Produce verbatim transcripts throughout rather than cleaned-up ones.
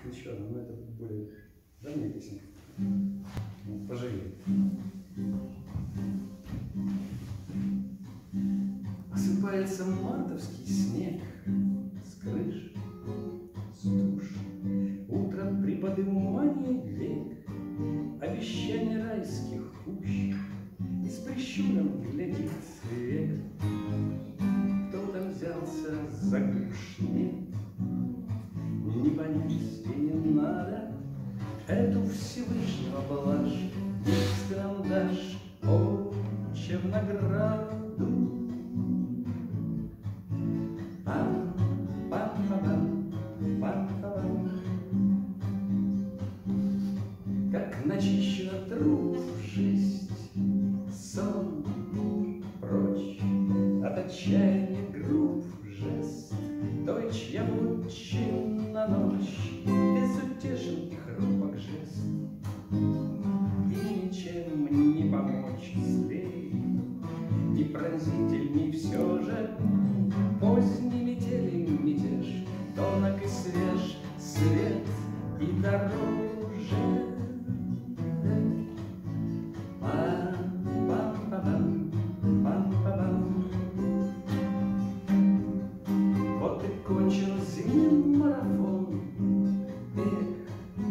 Еще одна, но это более давняя песенка. Поживее. Осыпается мартовский снег с крыш, с душ. Утро при подымании век, обещание райских кущ. И с прищуром глядит век. Кто там взялся за гуш? Нет, не понять и не надо эту Всевышнего блажь. Есть карандаш, отче в награду. Пам, пам, пам, пам, пам. Как начищена труп жесть, сон прочь от отчаяния груб жест той, чья вотчина ночь, безутешен и хрупок жест. И ничем не помочь злей, и пронзительней все же поздней метели мятеж, тонок и свеж свет и дороже. Пам-пам-пам, пам-пам. Вот и кончен зимний марафон, бег,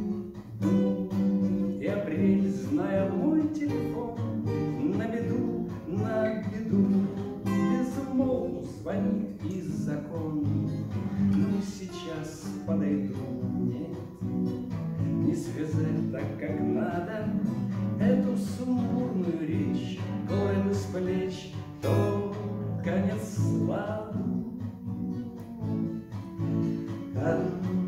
и апрель, зная мой телефон, на беду, на беду, безумолвно звонит из закон. Ну, сейчас подойду, нет, не связать так, как надо эту сумбурную речь, горы бы с плеч, то конец славы. Там